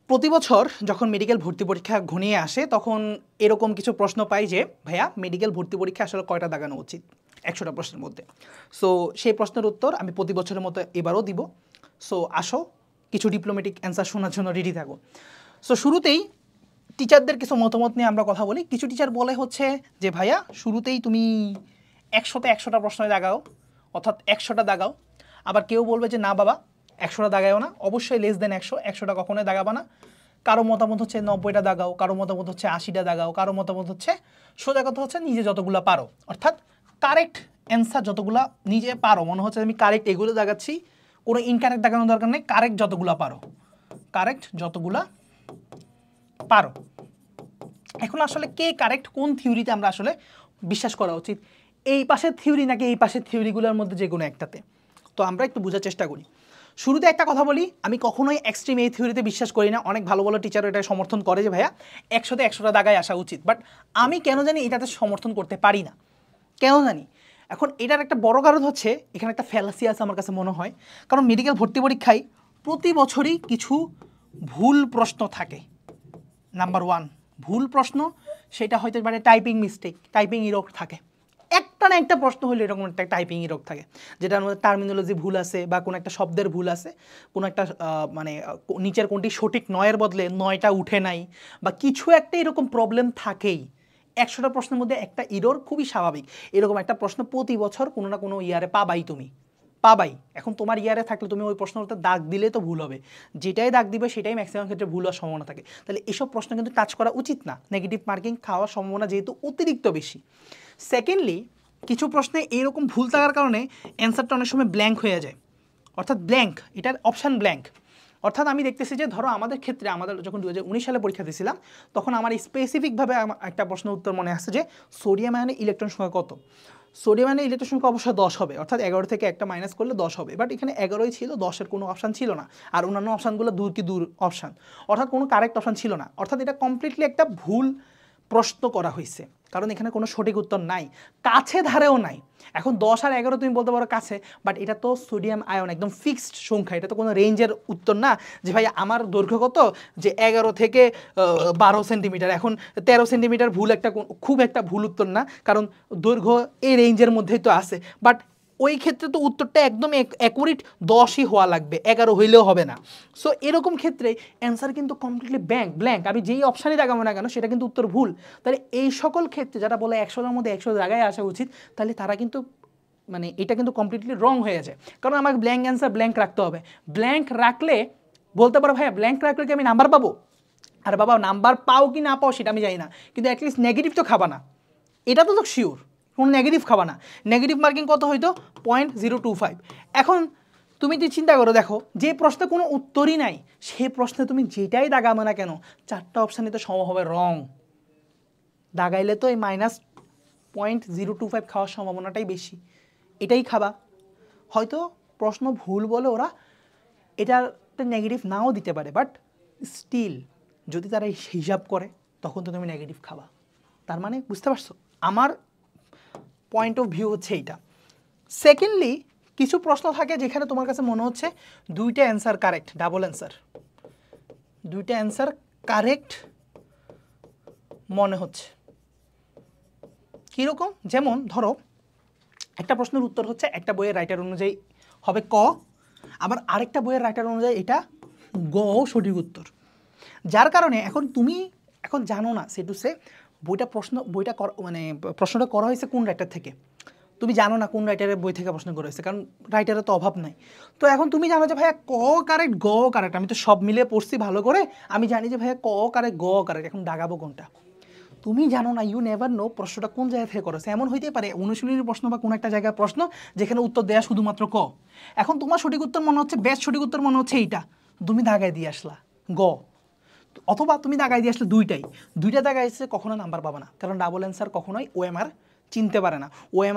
প্রতি বছর যখন মেডিকেল ভর্তি পরীক্ষা ঘনিয়ে আসে তখন এরকম কিছু প্রশ্ন পাই যে ভাইয়া মেডিকেল ভর্তি পরীক্ষা আসলে কয়টা দাগানো উচিত 100টা প্রশ্নের মধ্যে। সো সেই প্রশ্নের উত্তর আমি প্রতি বছরের মতো এবারও দিব। সো আসো কিছু ডিপ্লোম্যাটিক অ্যান্সার শোনার জন্য রেডি থাকো। সো শুরুতেই টিচারদের কিছু মতামত নিয়ে আমরা কথা বলি। কিছু টিচার বলে হচ্ছে যে ভাইয়া শুরুতেই তুমি 100টা প্রশ্ন দাগাও, অর্থাৎ 100টা দাগাও। আবার কেউ বলবে যে না বাবা 100টা দাগাও না, অবশ্যই লেস দেন 100টা কখনোই দাগাবা না। কারো মতামত হচ্ছে 90টা দাগাও, কারো মতামত হচ্ছে 80টা দাগাও, কারো মতামত হচ্ছে সোজা কথা হচ্ছে নিজে যতগুলো পারো, অর্থাৎ কারেক্ট অ্যান্সার যতগুলো নিজে পারো, মনে হচ্ছে আমি কারেক্ট এগুলো দাগাচ্ছি, কোনো ইনকারেক্ট দাগানোর দরকার নেই, কারেক্ট যতগুলো পারো, কারেক্ট যতগুলা পারো। এখন আসলে কে কারেক্ট, কোন থিওরিতে আমরা আসলে বিশ্বাস করা উচিত, এই পাশের থিওরি নাকি এই পাশের থিওরিগুলোর মধ্যে যে কোনো একটাতে? তো আমরা একটু বোঝার চেষ্টা করি। শুরুতে একটা কথা বলি, আমি কখনোই এক্সট্রিম এই থিওরিতে বিশ্বাস করি না। অনেক ভালো ভালো টিচার এটা সমর্থন করে যে ভাইয়া 100টা দাগায় আসা উচিত, বাট আমি কেন জানি এটাতে সমর্থন করতে পারি না, কেন জানি। এখন এটার একটা বড় কারণ হচ্ছে এখানে একটা ফ্যালাসি আছে আমার কাছে মনে হয়, কারণ মেডিকেল ভর্তি পরীক্ষায় প্রতি বছরই কিছু ভুল প্রশ্ন থাকে। নাম্বার 1 ভুল প্রশ্ন, সেটা হয়তো মানে টাইপিং মিস্টেক, টাইপিং ইরর থাকে। একটা না একটা প্রশ্ন হলে এরকম একটা টাইপিং ইরর থাকে, যেটার মধ্যে টার্মিনোলজি ভুল আছে বা কোনো একটা শব্দের ভুল আছে, কোনো একটা মানে নিচের কোনটি সঠিক নয়ের বদলে নয়টা উঠে নাই, বা কিছু একটা এরকম প্রবলেম থাকেই। 100টা প্রশ্নের মধ্যে একটা ইরর খুবই স্বাভাবিক। এরকম একটা প্রশ্ন প্রতি বছর কোনো না কোনো ইয়ারে পাবাই, তুমি পাবাই। এখন তোমার ইয়ারে থাকলে তুমি ওই প্রশ্নটা দাগ দিলে তো ভুল হবে, যেটাই দাগ দিবে সেটাই ম্যাক্সিমাম ক্ষেত্রে ভুল হওয়ার সম্ভাবনা থাকে। তাহলে এসব প্রশ্ন কিন্তু টাচ করা উচিত না, নেগেটিভ মার্কিং খাওয়ার সম্ভাবনা যেহেতু অতিরিক্ত বেশি। সেকেন্ডলি, কিছু প্রশ্নে এইরকম ভুল থাকার কারণে অ্যান্সারটা অনেক সময় ব্ল্যাঙ্ক হয়ে যায়, অর্থাৎ ব্ল্যাঙ্ক, এটার অপশান ব্ল্যাঙ্ক। অর্থাৎ আমি দেখতেছি যে ধরো আমাদের ক্ষেত্রে, আমাদের যখন 2019 সালে পরীক্ষা দিয়েছিলাম তখন আমার স্পেসিফিকভাবে একটা প্রশ্নের উত্তর মনে আসছে যে সোডিয়াম আয়নে ইলেকট্রন সংখ্যা কত। সোডিয়াম আয়নে ইলেকট্রন সংখ্যা অবশ্যই 10 হবে, অর্থাৎ 11 থেকে একটা মাইনাস করলে 10 হবে, বাট এখানে 11ই ছিল, 10-এর কোনো অপশান ছিল না, আর অন্যান্য অপশানগুলো দূর কি দূর অপশান, অর্থাৎ কোনো কারেক্ট অপশান ছিল না। অর্থাৎ এটা কমপ্লিটলি একটা ভুল প্রশ্ন করা হয়েছে, কারণ এখানে কোনো সঠিক উত্তর নাই, কাছে ধারেও নাই। এখন 10 আর 11 তুমি বলতে পারো কাছে, বাট এটা তো সোডিয়াম আয়ন একদম ফিক্সড সংখ্যা, এটা তো কোনো রেঞ্জের উত্তর না যে ভাই আমার দৈর্ঘ্য কত, যে 11 থেকে 12 সেন্টিমিটার, এখন 13 সেন্টিমিটার ভুল একটা খুব একটা ভুল উত্তর না, কারণ দৈর্ঘ্য এই রেঞ্জের মধ্যেই তো আছে। বাট ওই ক্ষেত্রে তো উত্তরটা একদম অ্যাকুরেট 10ই হওয়া লাগবে, 11 হইলেও হবে না। সো এরকম ক্ষেত্রে অ্যান্সার কিন্তু কমপ্লিটলি ব্ল্যাঙ্ক, আমি যেই অপশানে দাগাবো না কেন সেটা কিন্তু উত্তর ভুল। তাহলে এই সকল ক্ষেত্রে যারা বলে 100টার মধ্যে 100 জায়গায় আসা উচিত, তাহলে তারা কিন্তু মানে এটা কিন্তু কমপ্লিটলি রং হয়ে যায়, কারণ আমাকে ব্ল্যাঙ্ক অ্যান্সার ব্ল্যাঙ্ক রাখতে হবে। ব্ল্যাঙ্ক রাখলে বলতে পারো ভাইয়া ব্ল্যাঙ্ক রাখলে কি আমি নাম্বার পাবো? আর বাবা নাম্বার পাও কি না পাও সেটা আমি জানি না, কিন্তু অ্যাটলিস্ট নেগেটিভ তো খাবা না, এটা তো শিওর, কোনো নেগেটিভ খাবা না। নেগেটিভ মার্কিং কত হইতো? 0.025। এখন তুমি যদি চিন্তা করো, দেখো যে প্রশ্নে কোনো উত্তরই নাই সেই প্রশ্নে তুমি যেটাই দাগাবো না কেন 4টা অপশানে তো সম্ভব হবে রং, দাগাইলে তো এই -0.025 খাওয়ার সম্ভাবনাটাই বেশি, এটাই খাবা। হয়তো প্রশ্ন ভুল বলে ওরা এটাতে নেগেটিভ নাও দিতে পারে, বাট স্টিল যদি তারা হিসাব করে তখন তো তুমি নেগেটিভ খাবা। তার মানে বুঝতে পারছো আমার পয়েন্ট অফ ভিউ হচ্ছে এইটা। সেকেন্ডলি, কিছু প্রশ্ন থাকে যেখানে তোমার কাছে মনে হচ্ছে দুইটা অ্যান্সার কারেক্ট, ডাবল অ্যান্সার, দুইটা অ্যান্সার কারেক্ট মনে হচ্ছে। কীরকম? যেমন ধরো একটা প্রশ্নের উত্তর হচ্ছে একটা বইয়ের রাইটার অনুযায়ী হবে ক, আবার আরেকটা বইয়ের রাইটার অনুযায়ী এটা গ সঠিক উত্তর। যার কারণে এখন তুমি এখন জানো না সে টু সে বইটা মানে প্রশ্নটা করা হয়েছে কোন রাইটার থেকে, তুমি জানো না কোন রাইটারের বই থেকে প্রশ্ন করা হয়েছে, কারণ রাইটারের তো অভাব নাই। তো এখন তুমি জানো যে ভাইয়া ক কারেক্ট গ কারেক্ট, আমি তো সব মিলে পড়ছি ভালো করে, আমি জানি যে ভাইয়া ক কারেক্ট গ কারেক্ট, এখন দাগাবো কোনটা? তুমি জানো না, ইউ নেভার নো প্রশ্নটা কোন জায়গা থেকে করেছে। এমন হইতে পারে অনুশীলনের প্রশ্ন বা কোনো একটা জায়গার প্রশ্ন যেখানে উত্তর দেয়া শুধুমাত্র ক, এখন তোমার সঠিক উত্তর মনে হচ্ছে, বেস্ট সঠিক উত্তর মনে হচ্ছে এইটা, তুমি দাগায় দিয়ে আসলা গ, অথবা তুমি দাগায় দিয়ে আসলে দুইটা দাগায় এসে কখনো নাম্বার পাবে না, কারণ ডাবল অ্যান্সার কখনোই ওএমআর চিনতে পারে না।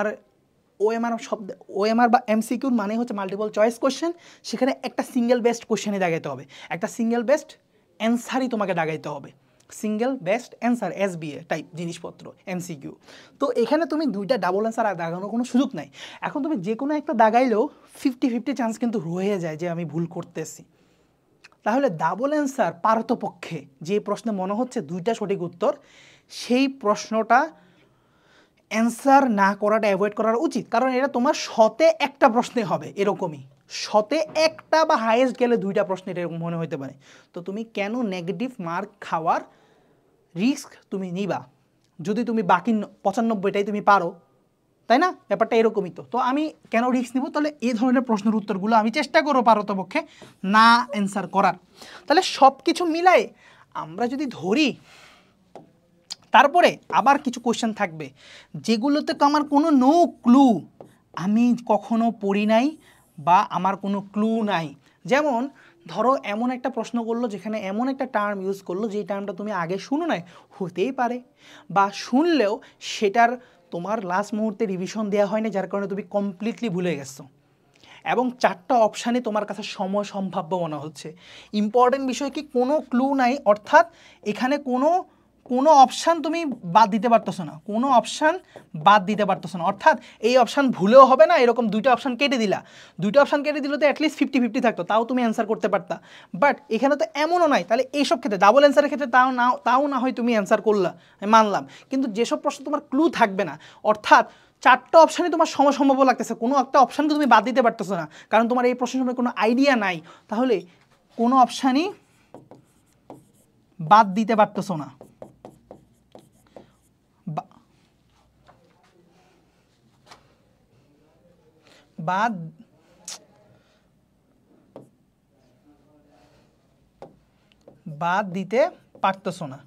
ওএমআর বা এমসিকিউর মানে হচ্ছে মাল্টিপল চয়েস কোশ্চেন, সেখানে একটা সিঙ্গেল বেস্ট কোশ্চেনই দাগাইতে হবে, একটা সিঙ্গেল বেস্ট অ্যান্সারই তোমাকে দাগাইতে হবে, single best answer SBA type জিনিসপত্র এমসিকিউ। তো এখানে তুমি দুইটা ডাবল অ্যান্সার আর দাগানোর কোনো সুযোগ নাই। এখন তুমি যে কোনো একটা দাগাইলেও 50-50 চান্স কিন্তু রয়ে যায় যে আমি ভুল করতেছি। তাহলে ডাবল অ্যান্সার পারতপক্ষে যে প্রশ্নে মনে হচ্ছে দুইটা সঠিক উত্তর, সেই প্রশ্নটা অ্যান্সার না করাটা অ্যাভয়েড করার উচিত, কারণ এটা তোমার শতে একটা প্রশ্নে হবে, এরকমই শতে একটা বা হাইয়েস্ট গেলে দুইটা প্রশ্নে এরকম মনে হতে পারে। তো তুমি কেন নেগেটিভ মার্ক খাওয়ার রিস্ক তুমি নিবা যদি তুমি বাকি 95টাই তুমি পারো, তাই না? ব্যাপারটা এরকমই। তো আমি কেন রিস্ক নিব? তাহলে এই ধরনের প্রশ্নের উত্তরগুলো আমি চেষ্টা করবো পারতপক্ষে না অ্যান্সার করার। তাহলে সব কিছু মিলাই আমরা যদি ধরি, তারপরে আবার কিছু কোশ্চেন থাকবে যেগুলোতে আমার কোনো নো ক্লু, আমি কখনো পড়ি নাই বা আমার কোনো ক্লু নাই। যেমন ধরো এমন একটা প্রশ্ন করলো যেখানে এমন একটা টার্ম ইউজ করলো যে টার্মটা তুমি আগে শুনো নাই, হতেই পারে, বা শুনলেও সেটার তোমার লাস্ট মুহূর্তে রিভিশন দেওয়া হয়নি, যার কারণে তুমি কমপ্লিটলি ভুলে গেছো, এবং 4টা অপশানে তোমার কাছে সময় সম্ভাব্য মনে হচ্ছে। ইম্পর্টেন্ট বিষয় কি, কোনো ক্লু নাই, অর্থাৎ এখানে কোনো অপশান তুমি বাদ দিতে পারতেছো না, কোনো অপশান বাদ দিতে পারতেছো না, অর্থাৎ এই অপশান ভুলেও হবে না, এরকম দুইটা অপশান কেটে দিলা, দুইটা অপশান কেটে দিলে তো অ্যাটলিস্ট 50-50 থাকতো, তাও তুমি অ্যান্সার করতে পারতা। বাট এখানে তো এমনও নাই, তাহলে এইসব ক্ষেত্রে ডাবল অ্যান্সারের ক্ষেত্রে তাও না হয় তুমি অ্যান্সার করলা, আমি মানলাম, কিন্তু যেসব প্রশ্ন তোমার ক্লু থাকবে না, অর্থাৎ 4টা অপশানই তোমার সমসম্ভব লাগতেছে, কোনো একটা অপশানকে তুমি বাদ দিতে পারতেছো না, কারণ তোমার এই প্রশ্নের সম্পর্কে কোনো আইডিয়া নাই, তাহলে কোনো অপশানই বাদ দিতে পারতেছো না। বাদ দিতে পারতেছো না,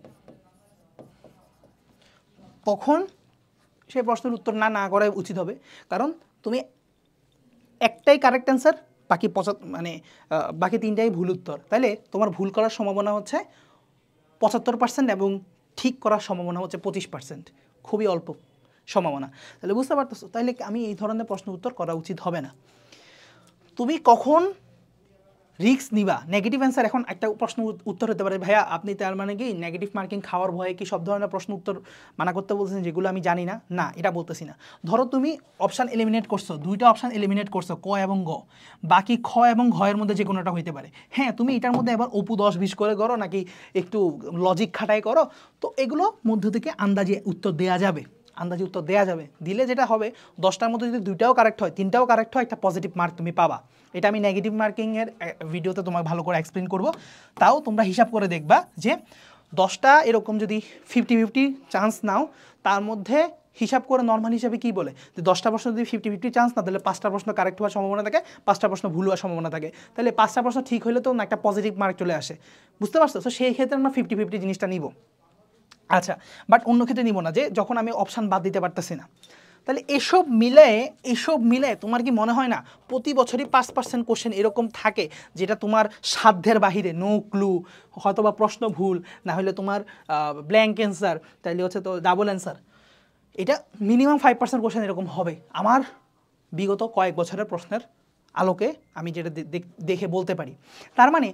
তখন সেই প্রশ্নের উত্তর না করাই উচিত হবে, কারণ তুমি একটাই কারেক্ট অ্যান্সার, বাকি 3টাই ভুল উত্তর, তাহলে তোমার ভুল করার সম্ভাবনা হচ্ছে 75% এবং ঠিক করার সম্ভাবনা হচ্ছে 25%, খুবই অল্প সম্ভাবনা। তাহলে বুঝতে পারতেছো, তাহলে আমি এই ধরনের প্রশ্ন উত্তর করা উচিত হবে না। তুমি কখন রিস্ক নিবা? নেগেটিভ অ্যান্সার, এখন একটা প্রশ্ন উত্তর হতে পারে, ভাইয়া আপনি তার মানে কি নেগেটিভ মার্কিং খাওয়ার ভয়ে কি সব ধরনের প্রশ্ন উত্তর মানা করতে বলছেন যেগুলো আমি জানি না? না, এটা বলতেছি না। ধরো তুমি অপশান এলিমিনেট করছো, দুইটা অপশান এলিমিনেট করছো, ক এবং গ, বাকি খ এবং ঘয়ের মধ্যে যে কোনোটা হইতে পারে। হ্যাঁ, তুমি এটার মধ্যে এবার অপু 10-20 করে করো নাকি একটু লজিক খাটাই করো, তো এগুলো মধ্য থেকে আন্দাজে উত্তর দেওয়া যাবে, দিলে যেটা হবে 10টার মধ্যে যদি 2টাও কারেক্ট হয়, 3টাও কারেক্ট হয়, একটা পজিটিভ মার্ক তুমি পাবা। এটা আমি নেগেটিভ মার্কিংয়ের ভিডিওতে তোমাকে ভালো করে এক্সপ্লেন করব, তাও তোমরা হিসাব করে দেখবা যে 10টা এরকম যদি 50-50 চান্স নাও, তার মধ্যে হিসাব করে নর্মাল হিসাবে কি বলে যে 10টা প্রশ্ন যদি 50-50 চান্স না, তাহলে 5টা প্রশ্ন কারেক্ট হওয়ার সম্ভাবনা থাকে, 5টা প্রশ্ন ভুল হওয়ার সম্ভাবনা থাকে, তাহলে 5টা প্রশ্ন ঠিক হলে তো একটা পজিটিভ মার্ক চলে আসে, বুঝতে পারছো? তো সেই ক্ষেত্রে আমরা 50-50 জিনিসটা নিব। আচ্ছা, বাট অন্য ক্ষেত্রে নিব না, যে যখন আমি অপশান বাদ দিতে পারতেছি না। তাহলে এসব মিলে তোমার কি মনে হয় না প্রতি বছরই 5% কোশ্চেন এরকম থাকে যেটা তোমার সাধ্যের বাহিরে, নো ক্লু, হয়তো বা প্রশ্ন ভুল, না হলে তোমার ব্ল্যাঙ্ক অ্যান্সার, তাইলে হচ্ছে তো ডাবল অ্যান্সার, এটা মিনিমাম 5% কোশ্চেন এরকম হবে আমার বিগত কয়েক বছরের প্রশ্নের আলোকে আমি যেটা দেখে বলতে পারি। তার মানে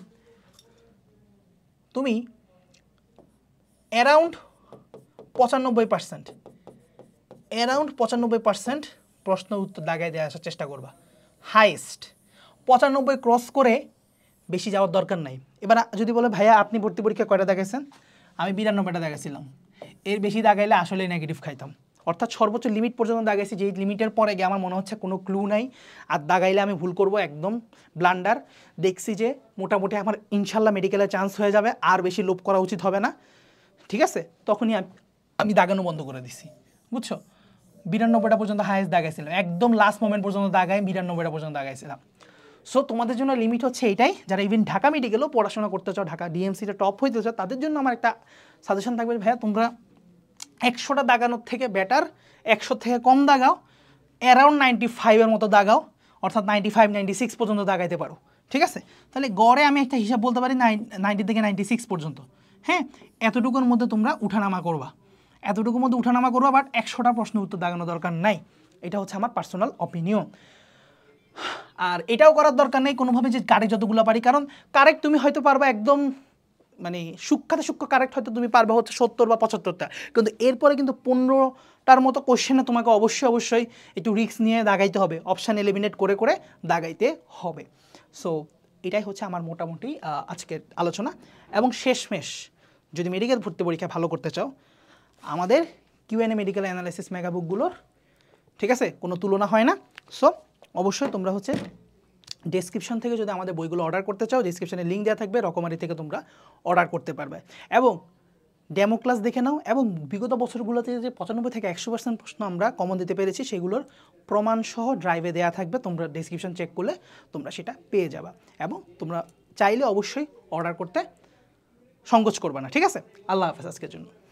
তুমি অ্যারাউন্ড 95% প্রশ্ন উত্তর দাগায় দিয়ে আসার চেষ্টা করবা, হাইয়েস্ট 95 ক্রস করে বেশি যাওয়ার দরকার নাই। এবার যদি বলে ভাইয়া আপনি ভর্তি পরীক্ষা কয়টা দাগাইছেন? আমি 92টা দাগাইছিলাম, এর বেশি দাগাইলে আসলে নেগেটিভ খাইতাম, অর্থাৎ সর্বোচ্চ লিমিট পর্যন্ত দাগাইছি, যেই লিমিটের পরে গিয়ে আমার মনে হচ্ছে কোনো ক্লু নাই, আর দাগাইলে আমি ভুল করব, একদম ব্লান্ডার। দেখছি যে মোটামুটি আমার ইনশাল্লাহ মেডিকেলে চান্স হয়ে যাবে, আর বেশি লোভ করা উচিত হবে না, ঠিক আছে, তখনই আমি দাগানো বন্ধ করে দিছি, বুঝছো? 92টা পর্যন্ত হাইয়েস্ট দাগাইছিলাম, একদম লাস্ট মোমেন্ট পর্যন্ত দাগাই 92টা পর্যন্ত দাগাইছিলাম। সো তোমাদের জন্য লিমিট হচ্ছে এইটাই, যারা ইভেন ঢাকা মেডিকেলও পড়াশোনা করতে চাও, ঢাকা ডিএমসিতে টপ হইতে চাও, তাদের জন্য আমার একটা সাজেশন থাকবে, ভাইয়া তোমরা 100টা দাগানোর থেকে বেটার 100 থেকে কম দাগাও, অ্যারাউন্ড 95-এর মতো দাগাও, অর্থাৎ 95-96 পর্যন্ত দাগাইতে পারো, ঠিক আছে? তাহলে গড়ে আমি একটা হিসাব বলতে পারি 90 থেকে 96 পর্যন্ত। হ্যাঁ, এতটুকুর মধ্যে তোমরা উঠানামা করবা, বাট 100টা প্রশ্ন উত্তর দাগানো দরকার নাই, এটা হচ্ছে আমার পার্সোনাল অপিনিয়ন। আর এটাও করার দরকার নেই কোনোভাবে যে কারেক্ট যতগুলো পারি, কারণ কারেক্ট তুমি হয়তো পারবা একদম মানে সূক্ষ্ম কারেক্ট হয়তো তুমি পারবে হচ্ছে 70 বা 75টা, কিন্তু এরপরে কিন্তু 15টার মতো কোশ্চেনে তোমাকে অবশ্যই একটু রিস্ক নিয়ে দাগাইতে হবে, অপশান এলিমিনেট করে দাগাইতে হবে। সো এটাই হচ্ছে আমার মোটামুটি আজকের আলোচনা। এবং শেষমেশ যদি মেডিকেল ভর্তি পরীক্ষা ভালো করতে চাও, আমাদের কিউএনএ মেডিকেল অ্যানালাইসিস মেগাবুকগুলোর ঠিক আছে কোনো তুলনা হয় না। সো অবশ্যই তোমরা হচ্ছে ডেসক্রিপশন থেকে যদি আমাদের বইগুলো অর্ডার করতে চাও, ডেসক্রিপশনে লিঙ্ক দেওয়া থাকবে, রকমারি থেকে তোমরা অর্ডার করতে পারবে। এবং ডেমো ক্লাস দেখে নাও, এবং বিগত বছরগুলোতে যে 95 থেকে 100% প্রশ্ন আমরা কমন দিতে পেরেছি সেগুলোর প্রমাণসহ ড্রাইভে দেওয়া থাকবে, তোমরা ডেসক্রিপশন চেক করলে তোমরা সেটা পেয়ে যাবা। এবং তোমরা চাইলে অবশ্যই অর্ডার করতে সংকোচ করবে না। ঠিক আছে, আল্লাহ হাফেজ আজকের জন্য।